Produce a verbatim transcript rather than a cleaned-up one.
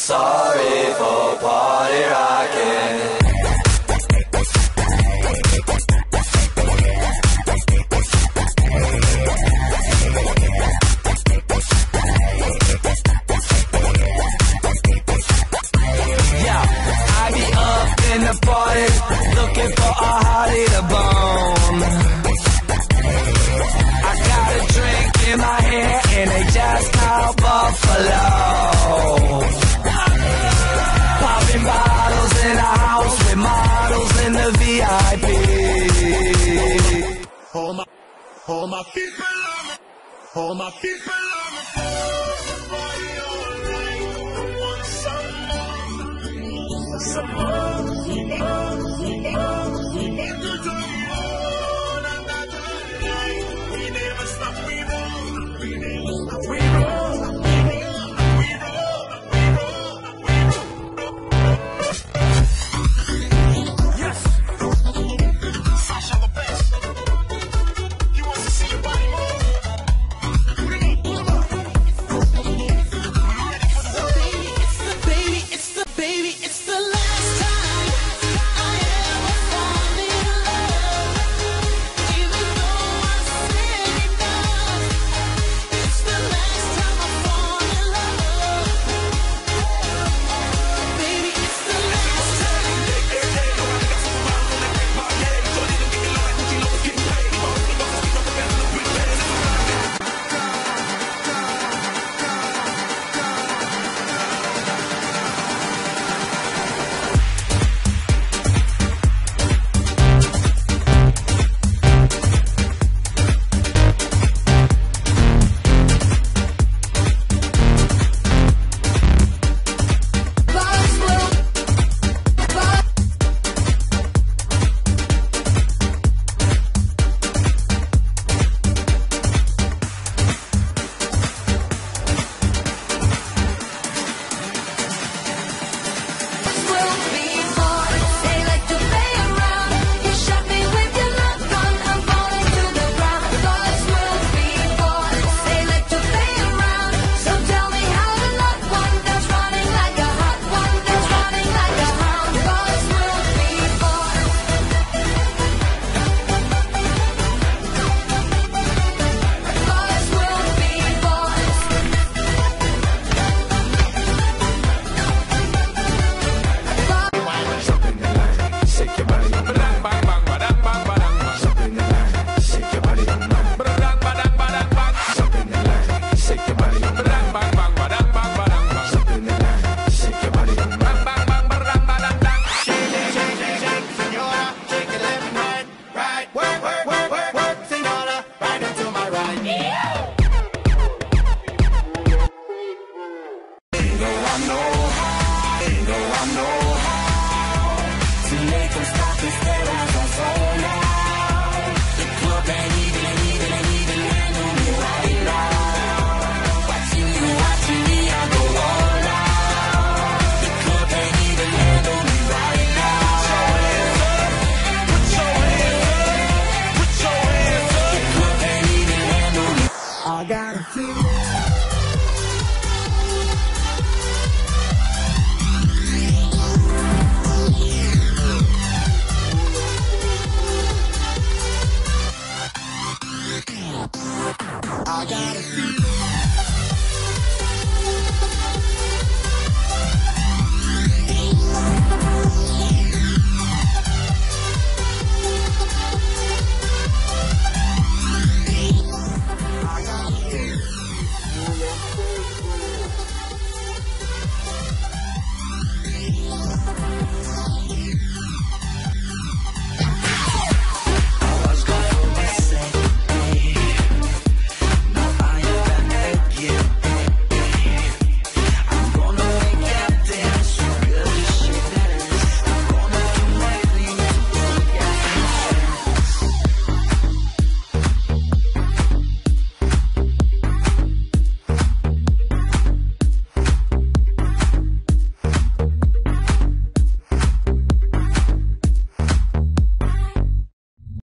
Sorry for party rocking. In the party, looking for a hottie to bone. I got a drink in my hand and they just called Buffalo. Popping bottles in a house with models in the V I P. All my, all my people love me. All my people love me.